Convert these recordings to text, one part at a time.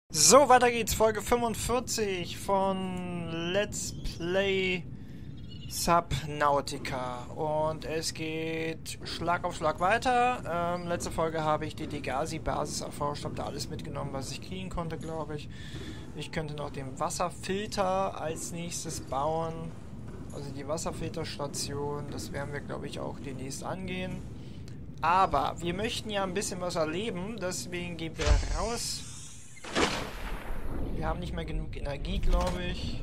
So, weiter geht's. Folge 45 von Let's Play Subnautica. Und es geht Schlag auf Schlag weiter. Letzte Folge habe ich die Degasi-Basis erforscht, habe da alles mitgenommen, was ich kriegen konnte, glaube ich. Ich könnte noch den Wasserfilter als nächstes bauen. Also die Wasserfilterstation, das werden wir, glaube ich, auch demnächst angehen. Aber wir möchten ja ein bisschen was erleben, deswegen gehen wir raus. Wir haben nicht mehr genug Energie, glaube ich.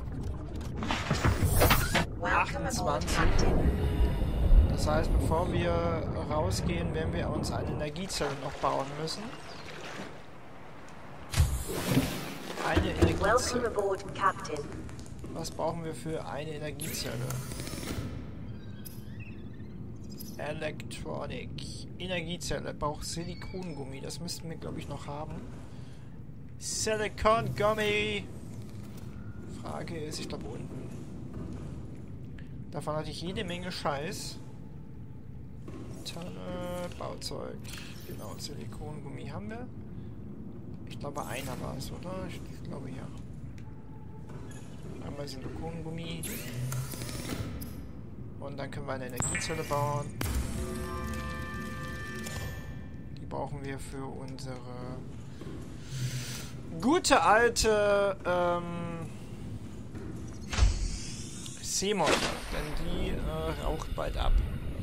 28. Das heißt, bevor wir rausgehen, werden wir uns eine Energiezelle noch bauen müssen. Eine Energiezelle. Was brauchen wir für eine Energiezelle? Electronic. Energiezelle. Braucht Silikongummi. Das müssten wir, glaube ich, noch haben. Silikongummi. Frage ist, ich glaube unten. Davon hatte ich jede Menge Scheiß. Tanne, Bauzeug. Genau, Silikongummi haben wir. Ich glaube einer war es, oder? Ich glaube ja. Einmal Silikongummi. Und dann können wir eine Energiezelle bauen. Die brauchen wir für unsere gute alte Seemotte, denn die raucht bald ab.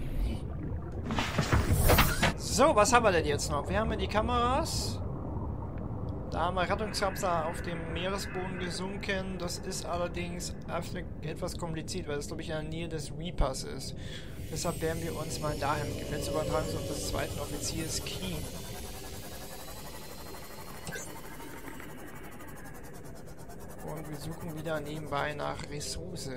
So, was haben wir denn jetzt noch? Wir haben die Kameras. Da haben wir Rettungskapsel auf dem Meeresboden gesunken. Das ist allerdings etwas kompliziert, weil das, glaube ich, in der Nähe des Reapers ist. Deshalb werden wir uns mal dahin begeben. Jetzt übertragen wir uns auf des zweiten Offiziers Key. Und wir suchen wieder nebenbei nach Ressourcen.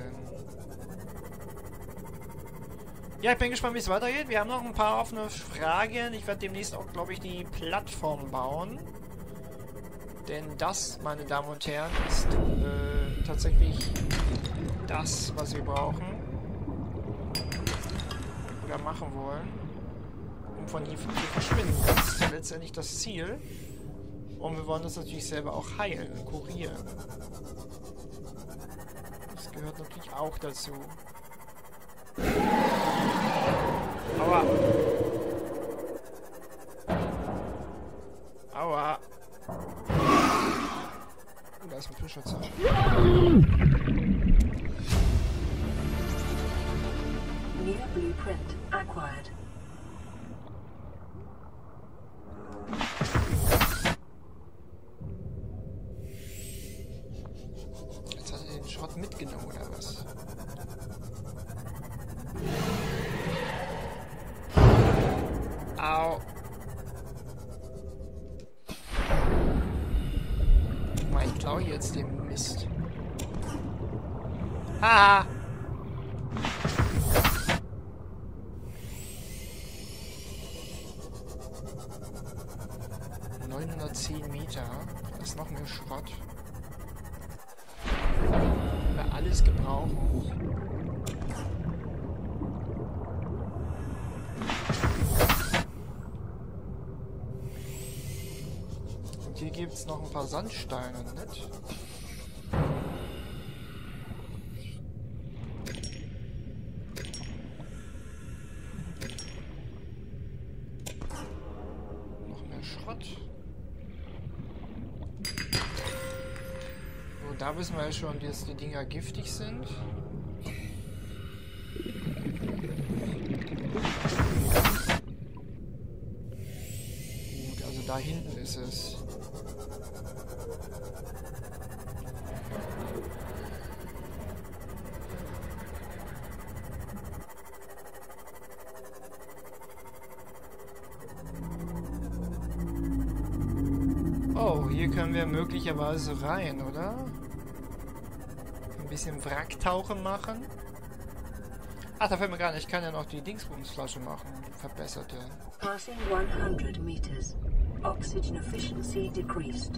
Ja, ich bin gespannt, wie es weitergeht. Wir haben noch ein paar offene Fragen. Ich werde demnächst auch, glaube ich, die Plattform bauen. Denn das, meine Damen und Herren, ist tatsächlich das, was wir brauchen. Oder machen wollen. Um von hier zu verschwinden. Das ist ja letztendlich das Ziel. Und wir wollen das natürlich selber auch heilen und kurieren. Das gehört natürlich auch dazu. Aua. Aua. Da ist ein Fischschutzer. New blueprint acquired. Jetzt hat er den Schrott mitgenommen, oder was? Au. Ich klaue jetzt den Mist. Haha! 910 Meter. Da ist noch mehr Schrott. Wir alles gebrauchen. Und hier gibt es noch ein paar Sandsteine, nicht? Noch mehr Schrott. So, da wissen wir ja schon, dass die Dinger giftig sind. Gut, also da hinten ist es. Oh, hier können wir möglicherweise rein, oder? Ein bisschen Wracktauchen machen. Ach, da fällt mir gar nicht. Ich kann ja noch die Dingsbumsflasche machen. Die verbesserte. Passing 100 meters. Oxygen efficiency decreased.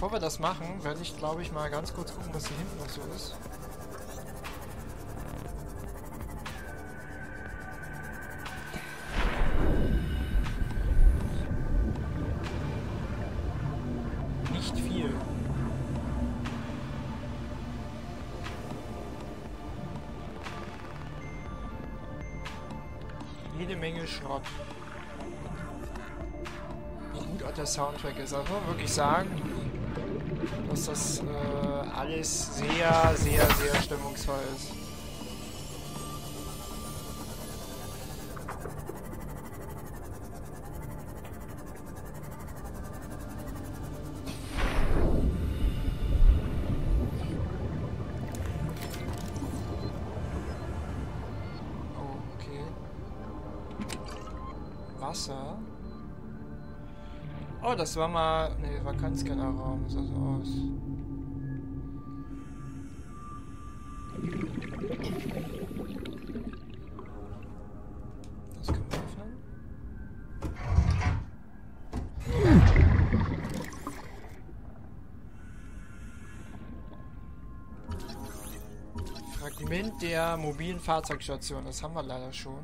bevor wir das machen, werde ich, glaube ich, mal ganz kurz gucken, was hier hinten noch so ist. Nicht viel. Jede Menge Schrott. Wie gut auch der Soundtrack ist. Also muss man wirklich sagen, dass das alles sehr, sehr, sehr stimmungsvoll ist. Wasser. Oh, das war mal... Ne, war kein Scannerraum. Sah so aus. Das können wir öffnen. Fragment der mobilen Fahrzeugstation. Das haben wir leider schon.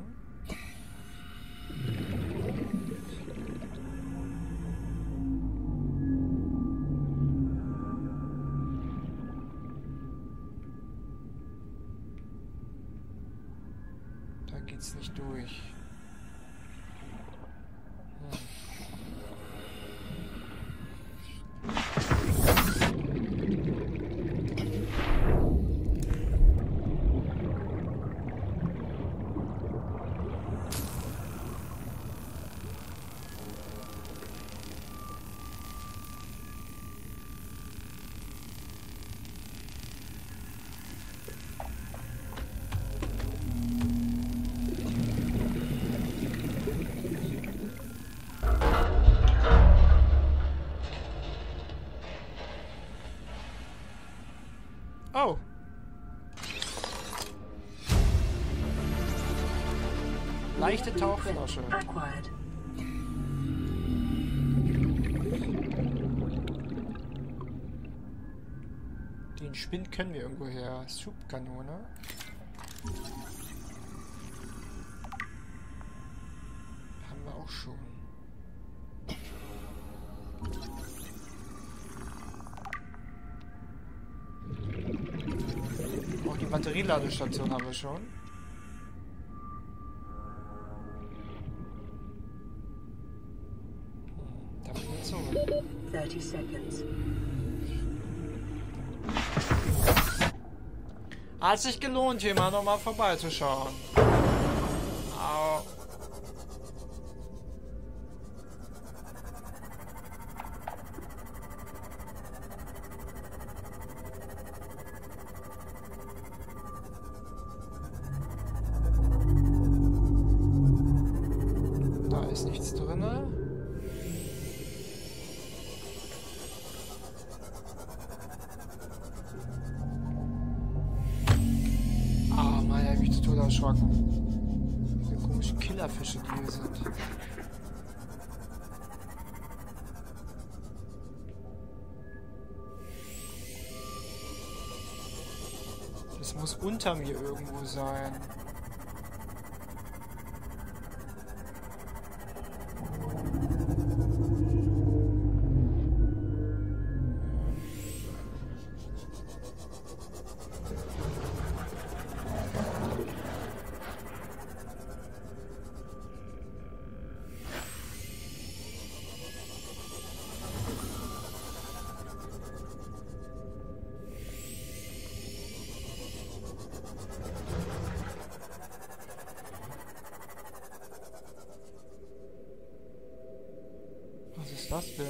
Geht's nicht durch. Oh. Leichte Tauchflasche. Den Spind können wir irgendwo her. Subkanone. Haben wir auch schon. Auch die Batterieladestation haben wir schon. Da bin ich zurück. 30 seconds. Hat sich gelohnt, hier mal nochmal vorbeizuschauen. Au. Da ist nichts drin. Ah, Mann, hab ich mich total erschrocken. Diese komischen Killerfische, die hier sind. Das muss unter mir irgendwo sein. Was ist das denn?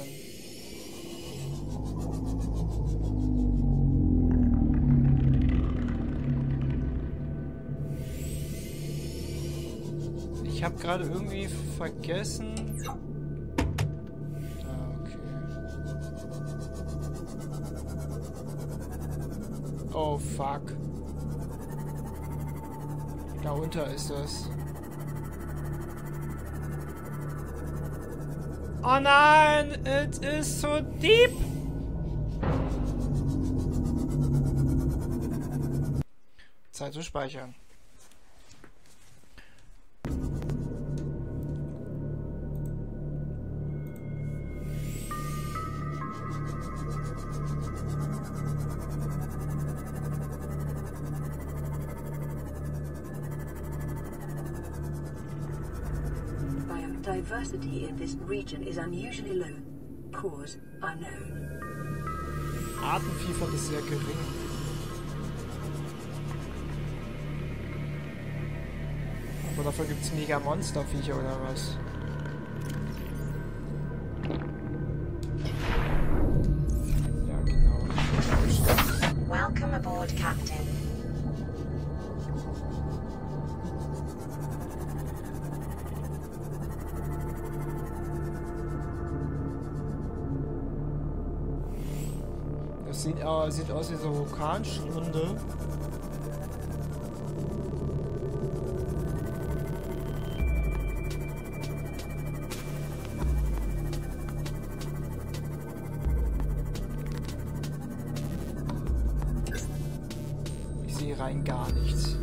Ich habe gerade irgendwie vergessen. Ah, okay. Oh fuck. Darunter ist das. Oh nein, it is so deep. Zeit zu speichern. Biodiversity in this region is unusually low. Cause unknown. Artenvielfalt ist sehr gering. Aber dafür gibt es mega Monsterviecher oder was? Ja, genau. Welcome aboard, Captain. Das sieht aus wie so Vulkanstrunde. Ich sehe rein gar nichts.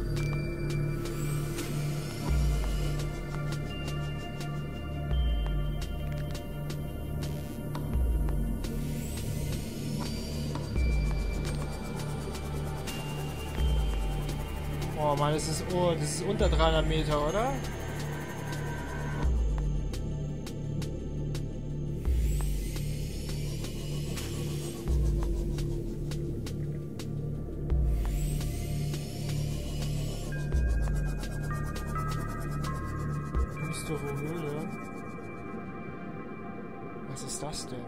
Oh Mann, das ist unter 300 Meter, oder? Düstere Höhle. Was ist das denn?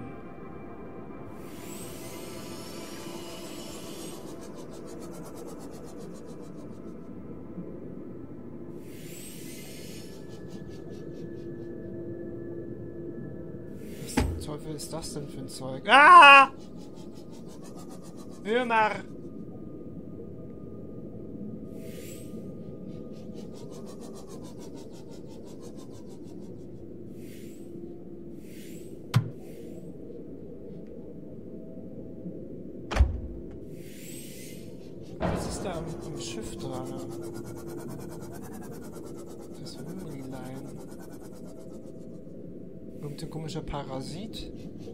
Was zum Teufel ist das denn für ein Zeug? Ah! Würmer! Was ist da am Schiff dran? Das Würmelein. Irgendein komischer Parasit?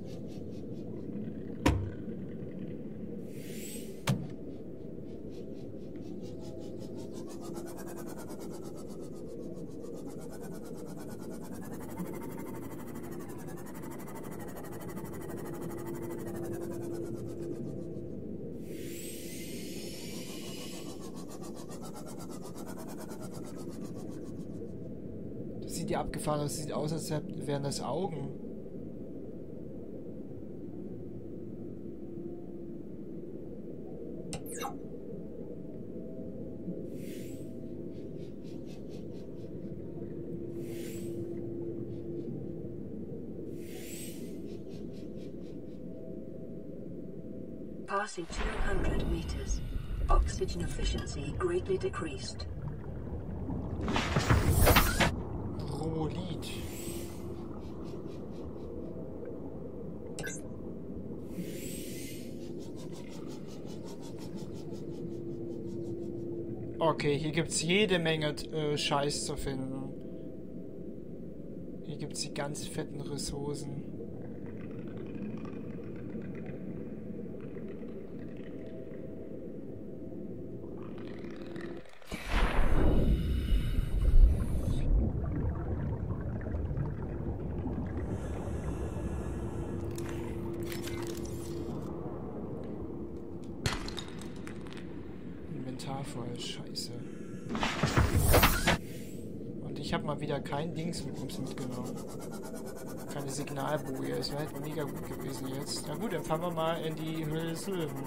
Das sieht ja abgefahren aus. Das sieht aus, als wären das Augen. Passing 200 meters. Oxygen efficiency greatly decreased. Rolit. Okay, hier gibt es jede Menge Scheiß zu finden. Hier gibt es die ganz fetten Ressourcen. Inventar voll, scheiße. Und ich habe mal wieder kein Dings mit uns mitgenommen. Keine Signalboje, das wäre halt mega gut gewesen jetzt. Na gut, dann fahren wir mal in die Höhle des Löwen.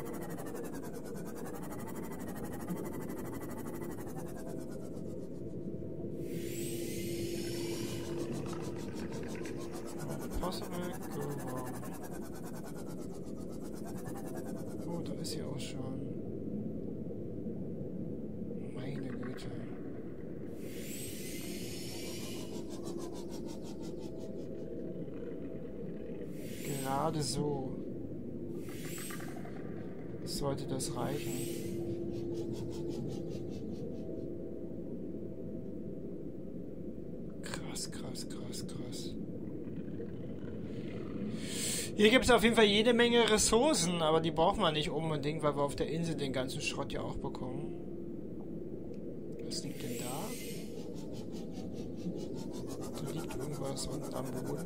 Possible go wrong. Oh, da ist sie auch schon. Meine Güte. Gerade so. Sollte das reichen. Hier gibt es auf jeden Fall jede Menge Ressourcen, aber die brauchen wir nicht unbedingt, weil wir auf der Insel den ganzen Schrott ja auch bekommen. Was liegt denn da? Da liegt irgendwas unten am Boden.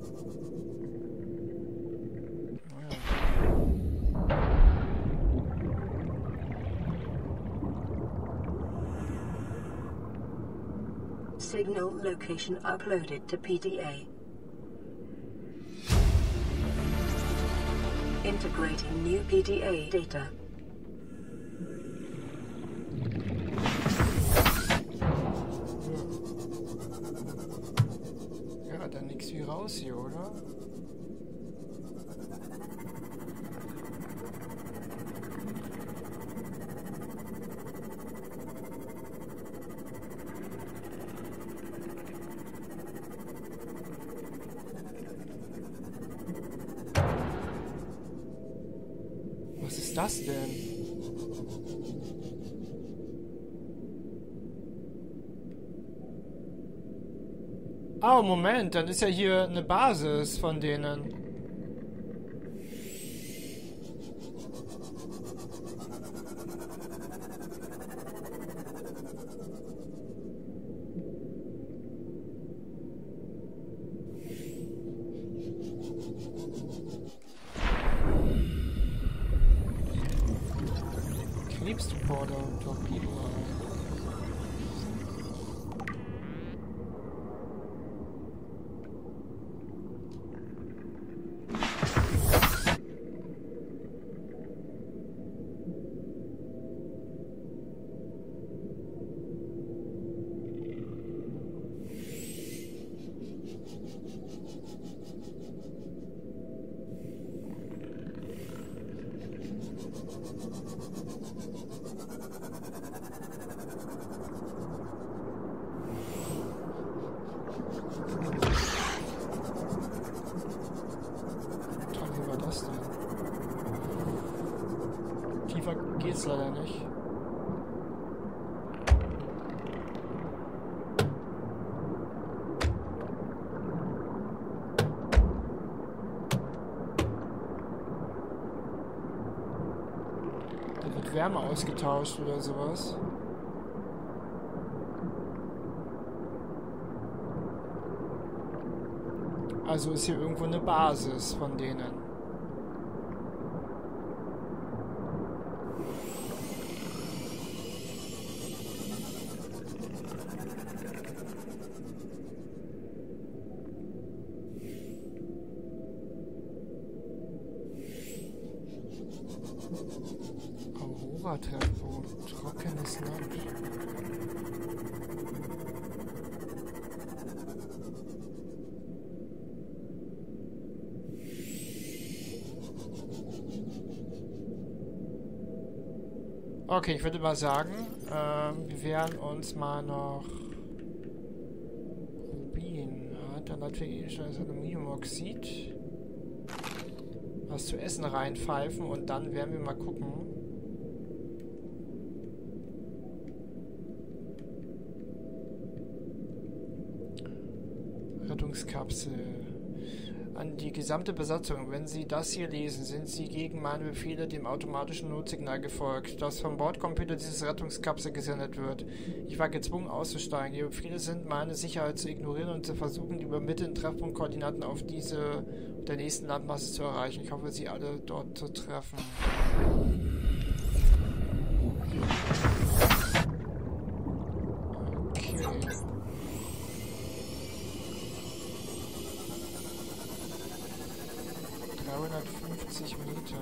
Signal location uploaded to PDA. Integrating new PDA data. Ja, dann nix wie raus hier, oder? Was ist das denn? Oh, Moment, dann ist ja hier eine Basis von denen. Krebsreporter, Torpedo. Wie war das denn? Tiefer geht's leider nicht. Da wird Wärme ausgetauscht oder sowas. Also ist hier irgendwo eine Basis von denen. Aurora-Tempo, trockenes Land. Okay, ich würde mal sagen, wir werden uns mal noch Rubin, dann natürlich Aluminiumoxid, was zu essen reinpfeifen und dann werden wir mal gucken. Rettungskapsel. An die gesamte Besatzung. Wenn Sie das hier lesen, sind Sie gegen meine Befehle dem automatischen Notsignal gefolgt, das vom Bordcomputer dieses Rettungskapsel gesendet wird. Ich war gezwungen auszusteigen. Die Befehle sind, meine Sicherheit zu ignorieren und zu versuchen, die übermittelten Treffpunktkoordinaten auf diese der nächsten Landmasse zu erreichen. Ich hoffe, Sie alle dort zu treffen. Okay. 350 Meter.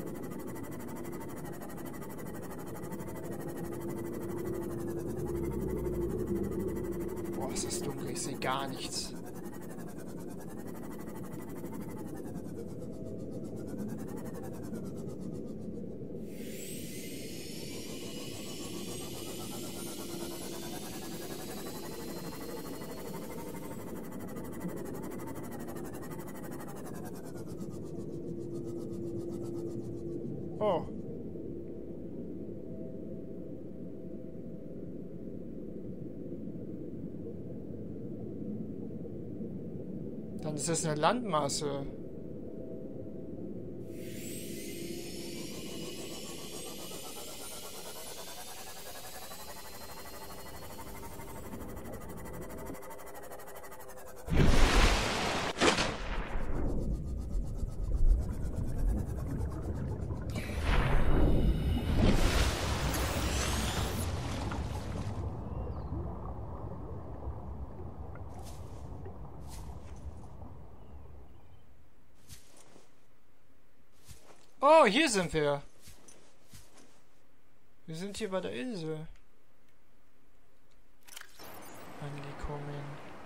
Boah, es ist dunkel, ich sehe gar nichts. Oh. Dann ist das eine Landmasse. Oh, hier sind wir. Wir sind hier bei der Insel angekommen.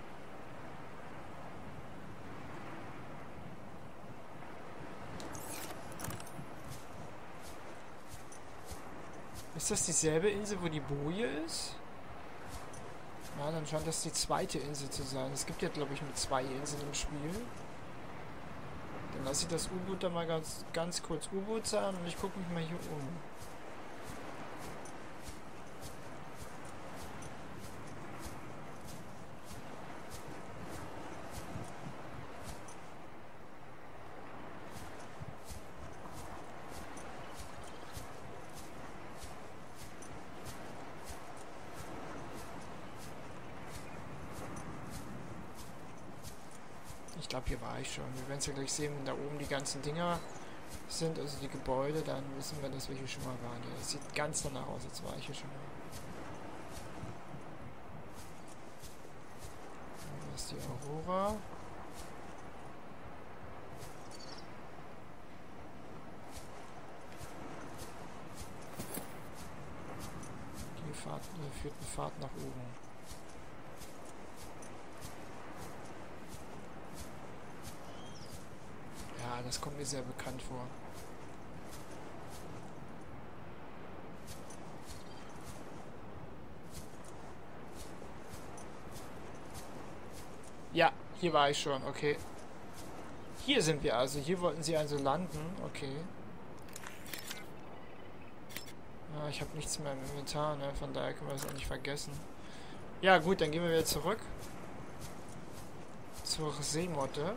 Ist das dieselbe Insel, wo die Boje ist? Ja, dann scheint das die zweite Insel zu sein. Es gibt ja, glaube ich, nur 2 Inseln im Spiel. Dann lasse ich das U-Boot da mal ganz kurz U-Boot sein und ich gucke mich mal hier um. Ich glaube, hier war ich schon. Wir werden es ja gleich sehen, wenn da oben die ganzen Dinger sind, also die Gebäude, dann wissen wir, dass wir hier schon mal waren. Ja, das sieht ganz danach aus, als war ich hier schon mal. Das ist die Aurora. Die Fahrt, führt eine Fahrt nach oben. Ja, das kommt mir sehr bekannt vor. Ja, hier war ich schon, okay. Hier sind wir also. Hier wollten sie also landen, okay. Ja, ich habe nichts mehr im Inventar, ne? Von daher können wir das auch nicht vergessen. Ja gut, dann gehen wir wieder zurück. Zur Seemotte.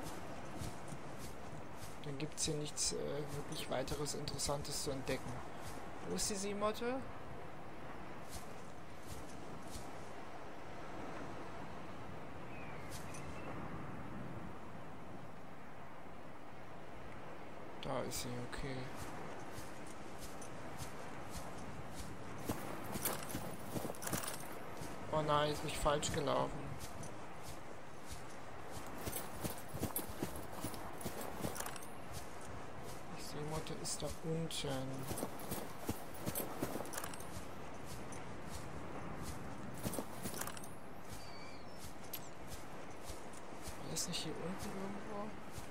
Dann gibt es hier nichts wirklich weiteres Interessantes zu entdecken. Wo ist die Seemotte? Da ist sie, okay. Oh nein, ist mich falsch gelaufen. Die Seemotte ist da unten. War das nicht hier unten irgendwo?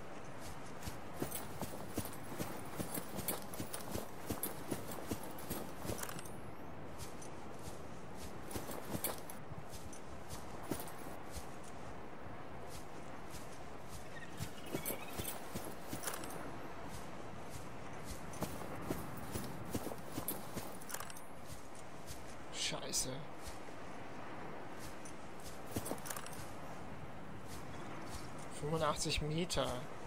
Scheiße. Meter.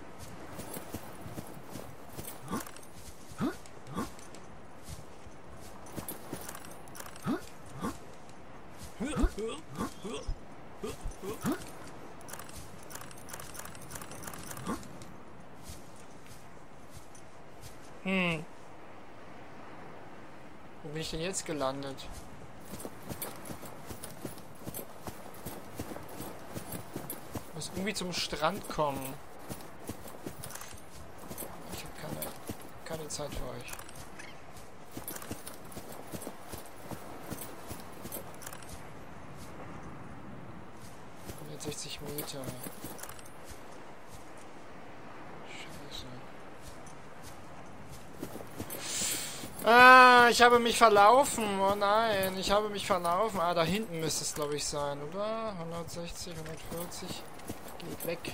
Wo bin ich denn jetzt gelandet? Ich muss irgendwie zum Strand kommen. Ich habe keine Zeit für euch. Meter. Scheiße. Ah, ich habe mich verlaufen. Oh nein, ich habe mich verlaufen. Ah, da hinten müsste es, glaube ich, sein, oder? 160, 140. Geht weg.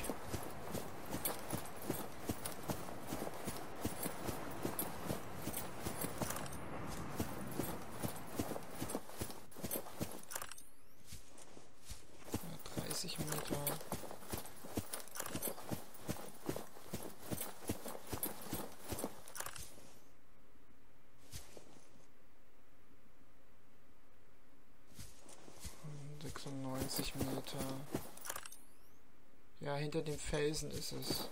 Meter. Meter. Ja, hinter dem Felsen ist es.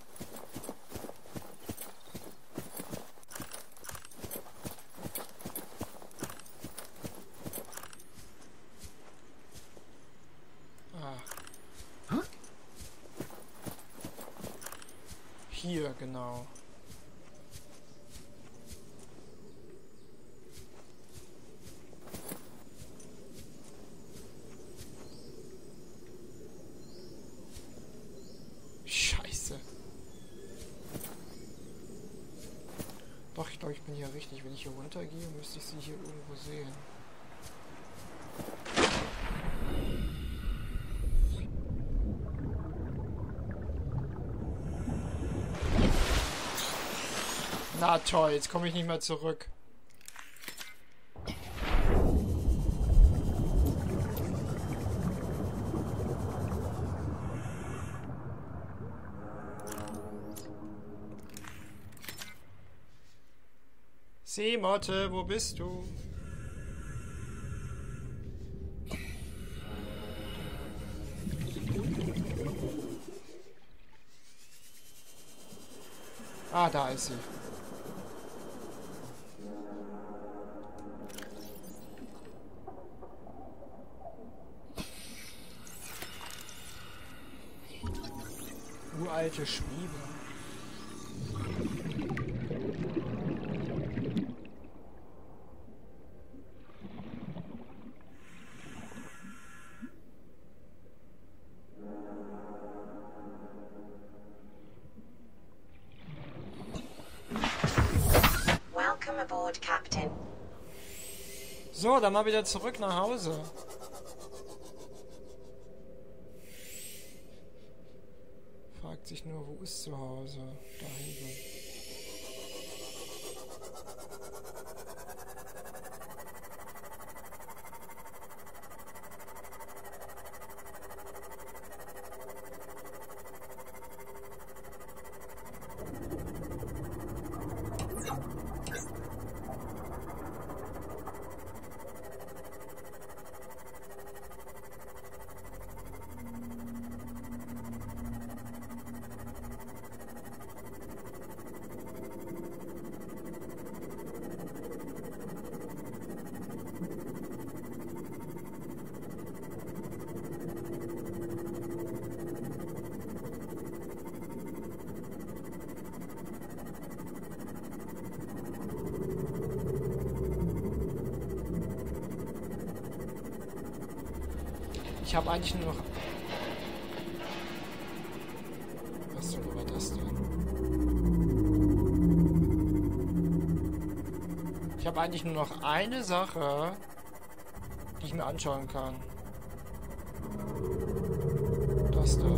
Hier, genau. Ich glaube, ich bin hier richtig. Wenn ich hier runtergehe, müsste ich sie hier irgendwo sehen. Na toll, jetzt komme ich nicht mehr zurück. Seemotte, wo bist du? Ah, da ist sie. Uralte Schwiebe. Welcome aboard, Captain. So, dann mal wieder zurück nach Hause. Fragt sich nur, wo ist zu Hause? Da hinten. Ich habe eigentlich nur noch... Was zur Hölle war das denn? Ich habe eigentlich nur noch eine Sache, die ich mir anschauen kann. Das da.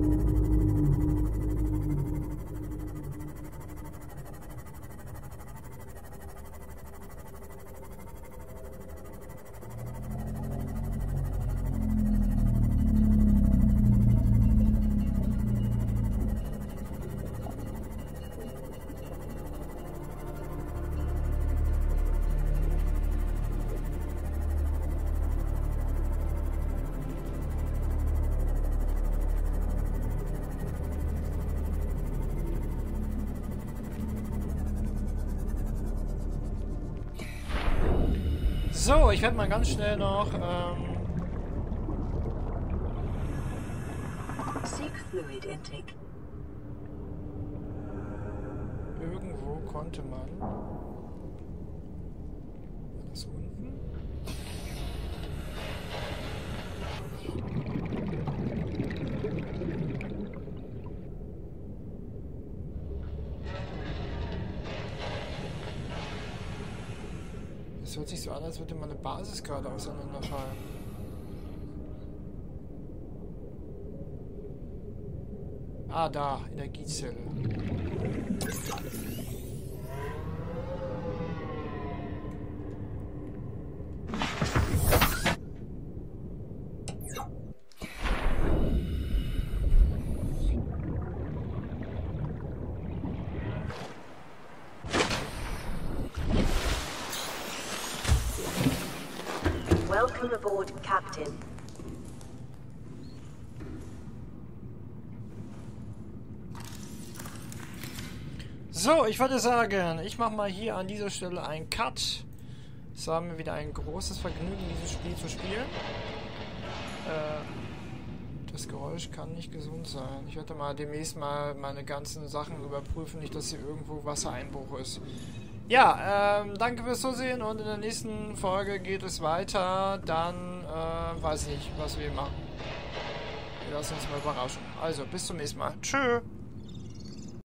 So, ich werde mal ganz schnell noch Seek fluid intake. irgendwo konnte man... War das unten? Es hört sich so an, als würde meine Basis gerade auseinanderfallen. Ah, da, Energiezelle. Welcome aboard, Captain. So, ich würde sagen, ich mache mal hier an dieser Stelle einen Cut. Es war mir wieder ein großes Vergnügen, dieses Spiel zu spielen. Das Geräusch kann nicht gesund sein. Ich werde mal demnächst mal meine ganzen Sachen überprüfen, nicht, dass hier irgendwo Wassereinbruch ist. Ja, danke fürs Zusehen und in der nächsten Folge geht es weiter. Dann weiß ich nicht, was wir machen. Wir lassen uns mal überraschen. Also, bis zum nächsten Mal. Tschö!